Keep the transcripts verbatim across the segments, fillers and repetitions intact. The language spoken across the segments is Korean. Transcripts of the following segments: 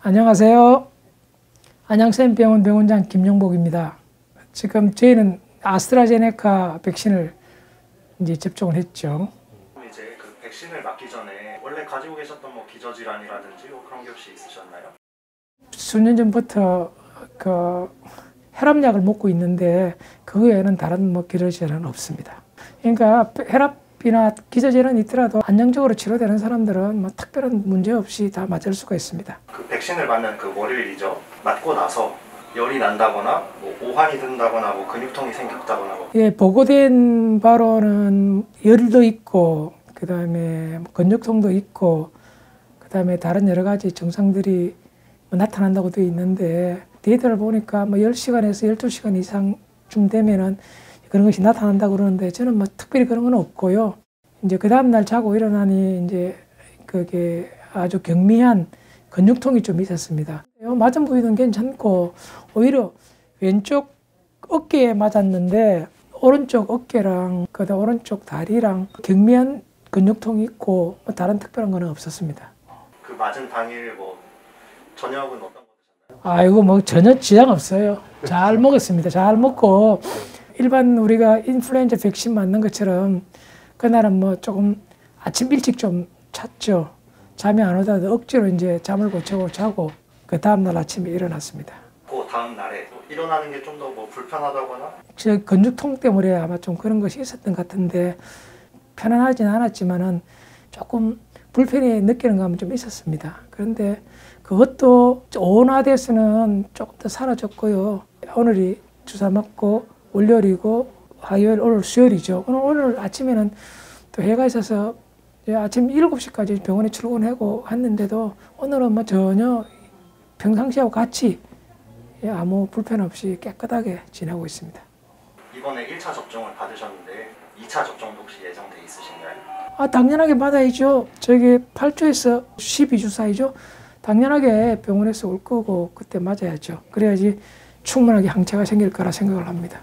안녕하세요. 안양센병원 병원장 김용복입니다. 지금 저희는 아스트라제네카 백신을 이제 접종을 했죠. 이제 그 백신을 맞기 전에 원래 가지고 계셨던 뭐 기저질환이라든지 뭐 그런 게 혹시 있으셨나요? 수년 전부터 그 혈압약을 먹고 있는데 그 외에는 다른 뭐 기저질환은 없습니다. 그러니까 혈압이나 기저질환이 있더라도 안정적으로 치료되는 사람들은 뭐 특별한 문제 없이 다 맞을 수가 있습니다. 그 백신을 맞는 그 월요일이죠. 맞고 나서 열이 난다거나 뭐 오한이 든다거나 뭐 근육통이 생겼다거나 뭐. 예, 보고된 바로는 열도 있고 그 다음에 근육통도 있고 그 다음에 다른 여러 가지 증상들이 뭐 나타난다고 되어 있는데 데이터를 보니까 뭐 열 시간에서 열두 시간 이상쯤 되면은 그런 것이 나타난다고 그러는데 저는 뭐 특별히 그런 건 없고요. 이제 그 다음날 자고 일어나니 이제 그게 아주 경미한 근육통이 좀 있었습니다. 맞은 부위는 괜찮고 오히려 왼쪽 어깨에 맞았는데 오른쪽 어깨랑 그다음 오른쪽 다리랑 경미한 근육통이 있고 뭐 다른 특별한 건 없었습니다. 그 맞은 당일 뭐 저녁은 어떤 거 드셨나요? 아이고 뭐 전혀 지장 없어요. 잘 먹었습니다. 잘 먹고 일반 우리가 인플루엔자 백신 맞는 것처럼 그날은 뭐 조금 아침 일찍 좀 잤죠. 잠이 안 오다가 억지로 이제 잠을 고치고 자고 그 다음날 아침에 일어났습니다. 그 다음 날에 일어나는 게 좀 더 뭐 불편하다거나? 저 근육통 때문에 아마 좀 그런 것이 있었던 것 같은데 편안하진 않았지만은 조금 불편히 느끼는 감은 좀 있었습니다. 그런데 그것도 온화돼서는 조금 더 사라졌고요. 오늘이 주사 맞고 월요일이고 화요일, 오늘 수요일이죠. 오늘, 오늘 아침에는 또 해가 있어서 아침 일곱 시까지 병원에 출근하고 했는데도 오늘은 뭐 전혀 평상시하고 같이 아무 불편 없이 깨끗하게 지내고 있습니다. 이번에 일 차 접종을 받으셨는데 이 차 접종도 혹시 예정돼 있으신가요? 아, 당연하게 받아야죠. 저기 팔 주에서 십이 주 사이죠. 당연하게 병원에서 올 거고 그때 맞아야죠. 그래야지 충분하게 항체가 생길 거라 생각을 합니다.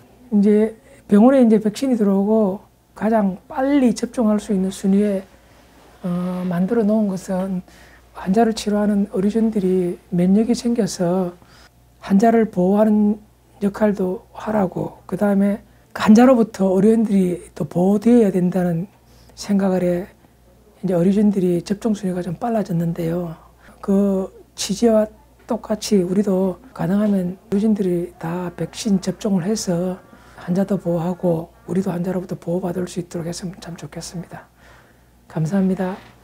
이제 병원에 이제 백신이 들어오고 가장 빨리 접종할 수 있는 순위에 어, 만들어 놓은 것은 환자를 치료하는 의료진들이 면역이 생겨서 환자를 보호하는 역할도 하라고 그 다음에 환자로부터 의료인들이 또 보호되어야 된다는 생각을 해 이제 의료진들이 접종 순위가 좀 빨라졌는데요. 그 취지와 똑같이 우리도 가능하면 의료진들이 다 백신 접종을 해서 환자도 보호하고 우리도 환자로부터 보호받을 수 있도록 했으면 참 좋겠습니다. 감사합니다.